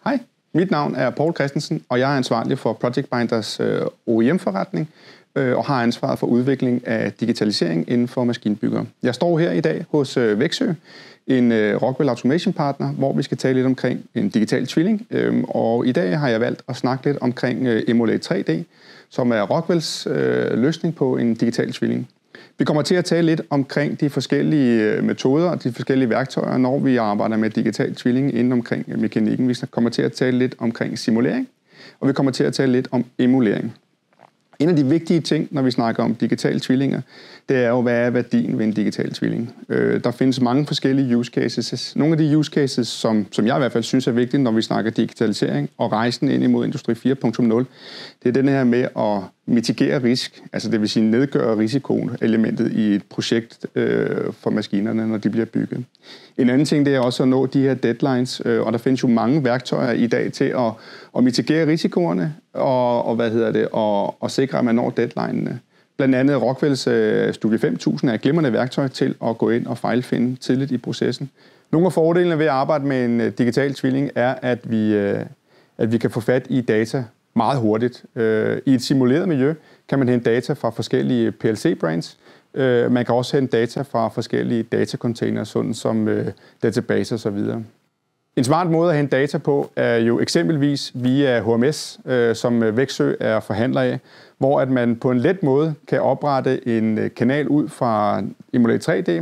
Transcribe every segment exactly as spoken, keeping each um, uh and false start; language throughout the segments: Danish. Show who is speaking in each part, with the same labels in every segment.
Speaker 1: Hej, mit navn er Poul Christensen, og jeg er ansvarlig for Project Binders øh, O E M-forretning øh, og har ansvaret for udvikling af digitalisering inden for maskinbygger. Jeg står her i dag hos øh, Växjö, en øh, Rockwell Automation partner, hvor vi skal tale lidt omkring en digital tvilling. Øh, og i dag har jeg valgt at snakke lidt omkring øh, Emulate tre D, som er Rockwells øh, løsning på en digital tvilling. Vi kommer til at tale lidt omkring de forskellige metoder og de forskellige værktøjer, når vi arbejder med digital tvilling inden omkring mekanikken. Vi kommer til at tale lidt omkring simulering, og vi kommer til at tale lidt om emulering. En af de vigtige ting, når vi snakker om digitale tvillinger, det er jo, hvad er værdien ved en digital tvilling. Øh, der findes mange forskellige use cases. Nogle af de use cases, som, som jeg i hvert fald synes er vigtige, når vi snakker digitalisering og rejsen ind imod Industri fire punkt nul, det er den her med at mitigere risk, altså det vil sige nedgøre risikoelementet i et projekt øh, for maskinerne, når de bliver bygget. En anden ting, det er også at nå de her deadlines, øh, og der findes jo mange værktøjer i dag til at, at mitigere risikoerne og, og hvad hedder det, og, og sikre, at man når deadlinene. Blandt andet Rockwells øh, Studie fem tusind er et glimrende værktøj til at gå ind og fejlfinde tidligt i processen. Nogle af fordelene ved at arbejde med en øh, digital tvilling er, at vi, øh, at vi kan få fat i data meget hurtigt. Øh, I et simuleret miljø kan man hente data fra forskellige P L C-brands. Øh, man kan også hente data fra forskellige datacontainers, sådan som øh, databaser osv. En smart måde at hente data på er jo eksempelvis via H M S, øh, som Växjö er forhandler af, hvor at man på en let måde kan oprette en kanal ud fra Emulate tre D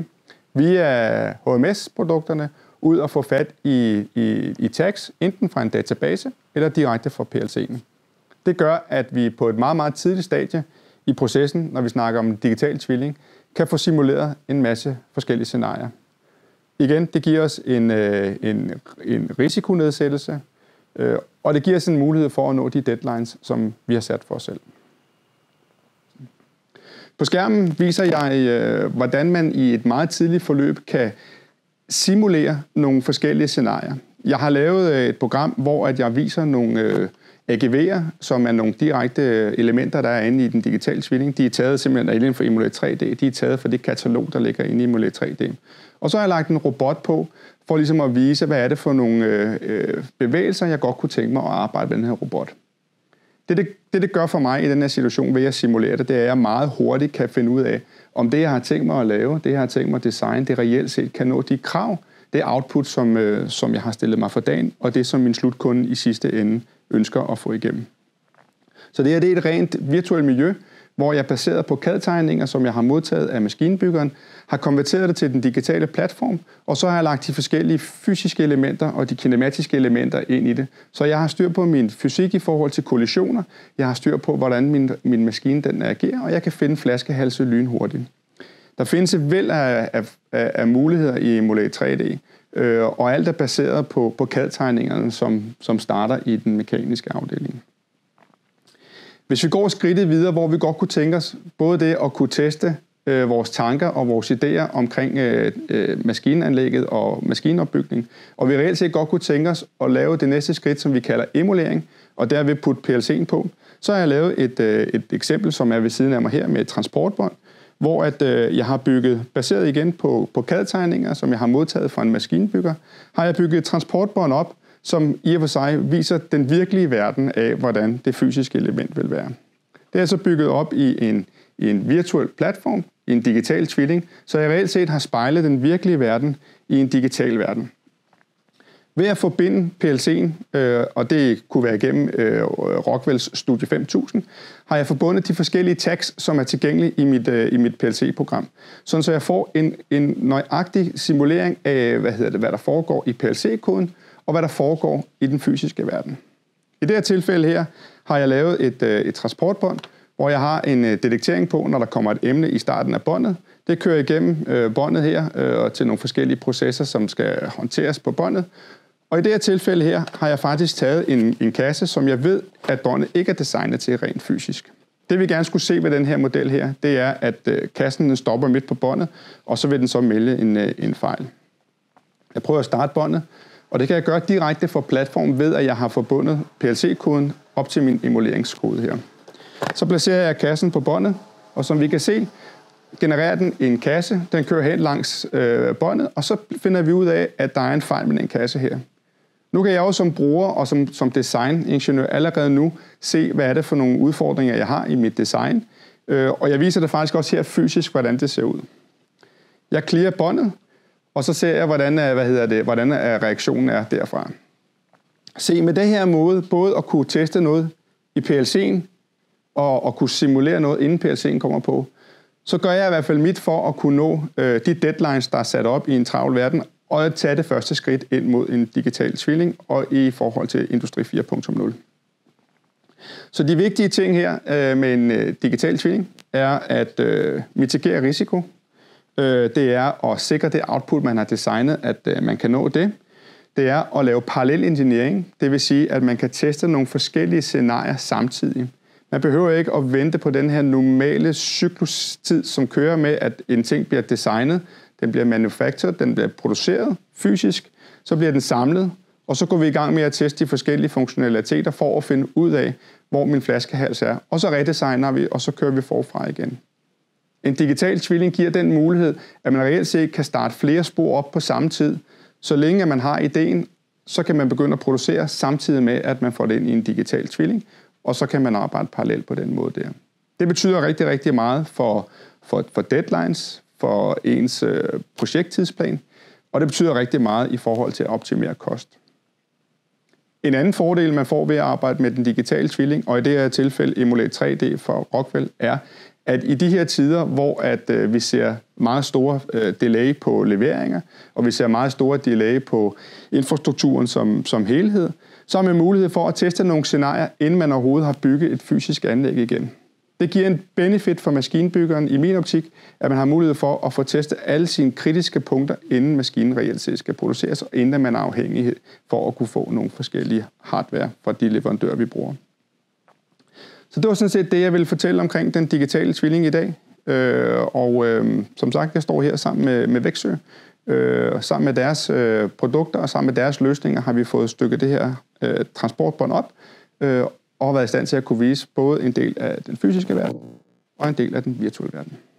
Speaker 1: via H M S-produkterne, ud og få fat i, i, i tags, enten fra en database eller direkte fra P L C'en. Det gør, at vi på et meget, meget tidligt stadie i processen, når vi snakker om digital tvilling, kan få simuleret en masse forskellige scenarier. Igen, det giver os en, en, en risikonedsættelse, og det giver os en mulighed for at nå de deadlines, som vi har sat for os selv. På skærmen viser jeg, hvordan man i et meget tidligt forløb kan simulere nogle forskellige scenarier. Jeg har lavet et program, hvor jeg viser nogle A G V'er, som er nogle direkte elementer, der er inde i den digitale tvilling. De er taget simpelthen inden for Emulate tre D. De er taget fra det katalog, der ligger inde i Emulate tre D. Og så har jeg lagt en robot på, for ligesom at vise, hvad er det for nogle øh, bevægelser, jeg godt kunne tænke mig at arbejde med den her robot. Det det, det, det gør for mig i den her situation, ved at simulere det, det er, at jeg meget hurtigt kan finde ud af, om det, jeg har tænkt mig at lave, det, jeg har tænkt mig at designe, det reelt set kan nå de krav, det output, som, øh, som jeg har stillet mig for dagen, og det, som min slutkunde i sidste ende ønsker at få igennem. Så det her det er et rent virtuelt miljø, hvor jeg baseret på C A D-tegninger, som jeg har modtaget af maskinbyggeren, har konverteret det til den digitale platform, og så har jeg lagt de forskellige fysiske elementer og de kinematiske elementer ind i det. Så jeg har styr på min fysik i forhold til kollisioner, jeg har styr på, hvordan min, min maskine den agerer, og jeg kan finde flaskehalse lynhurtigt. Der findes et væld af, af, af muligheder i Emulate tre D, øh, og alt er baseret på, på C A D-tegningerne, som, som starter i den mekaniske afdeling. Hvis vi går skridtet videre, hvor vi godt kunne tænke os både det at kunne teste øh, vores tanker og vores idéer omkring øh, øh, maskinanlægget og maskinopbygning, og vi reelt set godt kunne tænke os at lave det næste skridt, som vi kalder emulering, og derved putte P L C'en på, så har jeg lavet et, øh, et eksempel, som er ved siden af mig her med et transportbånd, hvor at, øh, jeg har bygget, baseret igen på, på C A D-tegninger, som jeg har modtaget fra en maskinbygger, har jeg bygget et transportbånd op, som i og for sig viser den virkelige verden af, hvordan det fysiske element vil være. Det er så bygget op i en, i en virtuel platform, i en digital tvilling, så jeg reelt set har spejlet den virkelige verden i en digital verden. Ved at forbinde P L C'en, øh, og det kunne være igennem øh, Rockwells Studie fem tusind, har jeg forbundet de forskellige tags, som er tilgængelige i mit, øh, i mit P L C-program. Sådan så jeg får en, en nøjagtig simulering af, hvad hedder det, hvad der foregår i P L C-koden, og hvad der foregår i den fysiske verden. I det her tilfælde her har jeg lavet et, et transportbånd, hvor jeg har en detektering på, når der kommer et emne i starten af båndet. Det kører igennem øh, båndet her øh, til nogle forskellige processer, som skal håndteres på båndet. Og i det her tilfælde her har jeg faktisk taget en, en kasse, som jeg ved, at båndet ikke er designet til rent fysisk. Det vi gerne skulle se ved den her model her, det er, at øh, kassen den stopper midt på båndet, og så vil den så melde en, øh, en fejl. Jeg prøver at starte båndet, og det kan jeg gøre direkte fra platformen ved, at jeg har forbundet P L C-koden op til min emuleringskode her. Så placerer jeg kassen på båndet, og som vi kan se, genererer den en kasse. Den kører hen langs øh, båndet, og så finder vi ud af, at der er en fejl med den kasse her. Nu kan jeg jo som bruger og som, som designingeniør allerede nu se, hvad er det for nogle udfordringer, jeg har i mit design. Øh, og jeg viser det faktisk også her fysisk, hvordan det ser ud. Jeg clearer båndet, og så ser jeg, hvordan, hvad hedder det, hvordan reaktionen er derfra. Se, med det her måde, både at kunne teste noget i P L C'en, og at kunne simulere noget, inden P L C'en kommer på, så gør jeg i hvert fald mit for at kunne nå øh, de deadlines, der er sat op i en travl verden, og at tage det første skridt ind mod en digital tvilling, og i forhold til Industri fire punkt nul. Så de vigtige ting her øh, med en øh, digital tvilling, er at øh, mitigere risiko. Øh, det er at sikre det output, man har designet, at øh, man kan nå det. Det er at lave parallel engineering, det vil sige, at man kan teste nogle forskellige scenarier samtidig. Man behøver ikke at vente på den her normale cyklustid, som kører med, at en ting bliver designet, den bliver manufactured, den bliver produceret fysisk, så bliver den samlet, og så går vi i gang med at teste de forskellige funktionaliteter for at finde ud af, hvor min flaskehals er. Og så redesigner vi, og så kører vi forfra igen. En digital tvilling giver den mulighed, at man reelt set kan starte flere spor op på samme tid. Så længe man har ideen, så kan man begynde at producere samtidig med, at man får det ind i en digital tvilling, og så kan man arbejde parallelt på den måde der. Det betyder rigtig, rigtig meget for, for, for deadlines, for ens øh, projekttidsplan, og det betyder rigtig meget i forhold til at optimere kost. En anden fordel, man får ved at arbejde med den digitale tvilling, og i det her tilfælde Emulate tre D for Rockwell, er, at i de her tider, hvor at, øh, vi ser meget store øh, delay på leveringer, og vi ser meget store delay på infrastrukturen som, som helhed, så har man mulighed for at teste nogle scenarier, inden man overhovedet har bygget et fysisk anlæg igen. Det giver en benefit for maskinbyggeren i min optik, at man har mulighed for at få testet alle sine kritiske punkter, inden maskinen reelt set skal produceres, og inden man er afhængig for at kunne få nogle forskellige hardware fra de leverandører, vi bruger. Så det var sådan set det, jeg ville fortælle omkring den digitale tvilling i dag. Øh, og øh, som sagt, jeg står her sammen med, med Växjö. Øh, sammen med deres øh, produkter og sammen med deres løsninger har vi fået stykket det her øh, transportbånd op, øh, og har været i stand til at kunne vise både en del af den fysiske verden og en del af den virtuelle verden.